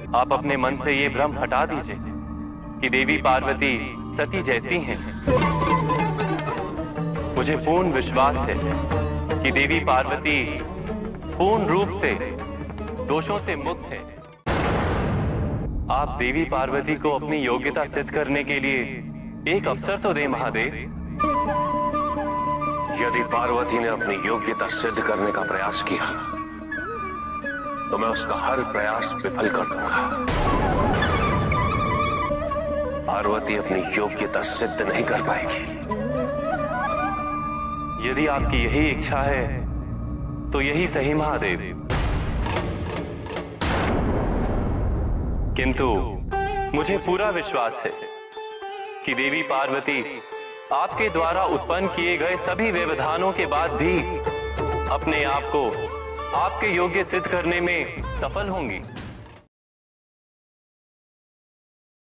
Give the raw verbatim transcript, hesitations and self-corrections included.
आप अपने मन से ये भ्रम हटा दीजिए कि देवी पार्वती सती जैसी हैं। मुझे पूर्ण विश्वास है कि देवी पार्वती पूर्ण रूप से दोषों से मुक्त है। आप देवी पार्वती को अपनी योग्यता सिद्ध करने के लिए एक अवसर तो दें महादेव। यदि पार्वती ने अपनी योग्यता सिद्ध करने का प्रयास किया तो मैं उसका हर प्रयास विफल कर दूंगा। पार्वती अपनी योग्यता सिद्ध नहीं कर पाएगी। यदि आपकी यही इच्छा है तो यही सही महादेव। किंतु मुझे पूरा विश्वास है कि देवी पार्वती आपके द्वारा उत्पन्न किए गए सभी व्यवधानों के बाद भी अपने आप को आपके योग्य सिद्ध करने में सफल होंगी।